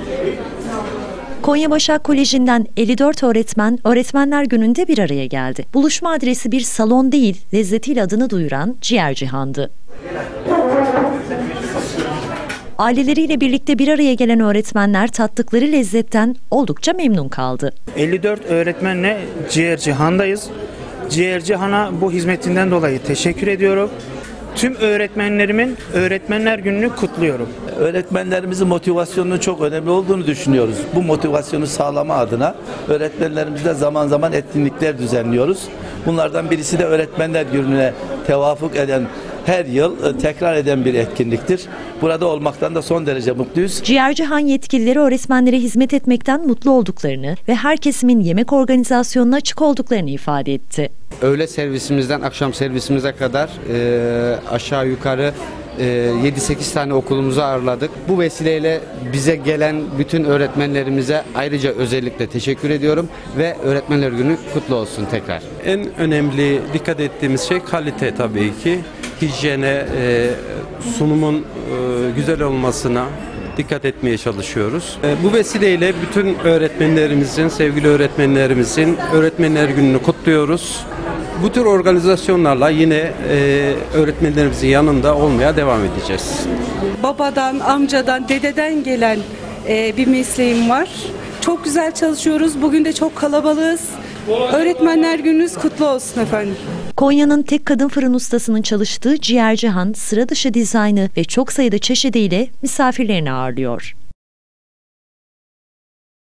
Konya Başak Koleji'nden 54 öğretmen Öğretmenler Günü'nde bir araya geldi. Buluşma adresi bir salon değil, lezzetiyle adını duyuran Ciğercihan'dı. Aileleriyle birlikte bir araya gelen öğretmenler tattıkları lezzetten oldukça memnun kaldı. 54 öğretmenle Ciğercihan'dayız. Ciğercihan'a bu hizmetinden dolayı teşekkür ediyorum. Tüm öğretmenlerimin Öğretmenler Günü'nü kutluyorum. Öğretmenlerimizin motivasyonunun çok önemli olduğunu düşünüyoruz. Bu motivasyonu sağlama adına öğretmenlerimizle zaman zaman etkinlikler düzenliyoruz. Bunlardan birisi de Öğretmenler Günü'ne tevafuk eden, her yıl tekrar eden bir etkinliktir. Burada olmaktan da son derece mutluyuz. Ciğercihan yetkilileri öğretmenlere hizmet etmekten mutlu olduklarını ve her kesimin yemek organizasyonuna açık olduklarını ifade etti. Öğle servisimizden akşam servisimize kadar aşağı yukarı 7-8 tane okulumuzu ağırladık. Bu vesileyle bize gelen bütün öğretmenlerimize ayrıca özellikle teşekkür ediyorum ve Öğretmenler Günü kutlu olsun tekrar. En önemli dikkat ettiğimiz şey kalite tabii ki. Hijyene, sunumun güzel olmasına dikkat etmeye çalışıyoruz. Bu vesileyle bütün öğretmenlerimizin, sevgili öğretmenlerimizin Öğretmenler Günü'nü kutluyoruz. Bu tür organizasyonlarla yine öğretmenlerimizin yanında olmaya devam edeceğiz. Babadan, amcadan, dededen gelen bir mesleğim var. Çok güzel çalışıyoruz. Bugün de çok kalabalığız. Öğretmenler Gününüz kutlu olsun efendim. Konya'nın tek kadın fırın ustasının çalıştığı Ciğercihan, sıra dışı dizaynı ve çok sayıda çeşidiyle misafirlerini ağırlıyor.